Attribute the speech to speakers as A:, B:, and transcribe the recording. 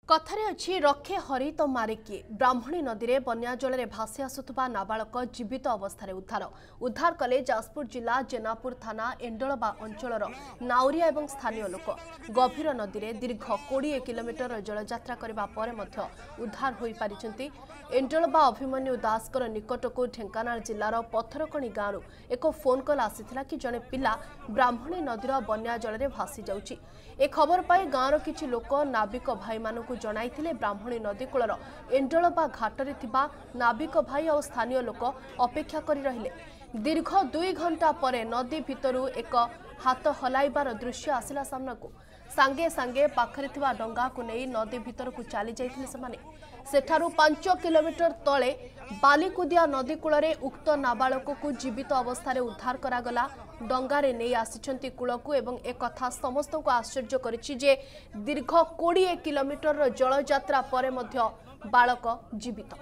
A: कथारे अच्छी रखे हरि तो मारे किए ब्राह्मणी नदी में बन्या जल में भासी आसुवा नाबालक जीवित अवस्था उद्धार कले जाजपुर जिला जेनापुर थाना एंडलबा अंचल नाउरिया और स्थानीय लोक गभीर नदी में दीर्घ 20 किलोमीटर जलयात्रा करने पर उद्धार हो पारि एंडलबा अभिमन्यु दासकर निकटक ढेंकानाल जिलार पथरकणी गांव एक फोन कल आसाला कि जड़े पिला ब्राह्मणी नदीर बन्या जल में भासी जाउछि। ए खबर पाई गांवर किछि लोक नाविक भाई मानकु जणाइथिले ब्राह्मणी नदी कूलर एंडलबा घाटरे थिबा नाविक भाई और स्थानीय लोक अपेक्षा करि रहिले। दीर्घ 2 घंटा परे नदी भितरु एक हाथ हलाइबार दृश्य आसिला सामनाकु। सांगे सांगे पाखरे थिबा डंगा को नहीं नदी भितर को चली जाइथिले समाने। सेठारु 5 किलोमीटर तले बालीकुदिया नदी कूलरे उक्त नाबालक को जीवित अवस्था उद्धार करागला। डंगारे नहीं आसिछंती कूलकु एवं एक कथा समस्त को आश्चर्य करिछि जे दीर्घ 20 किलोमीटर जलयात्रा परे मध्य बालक जीवित।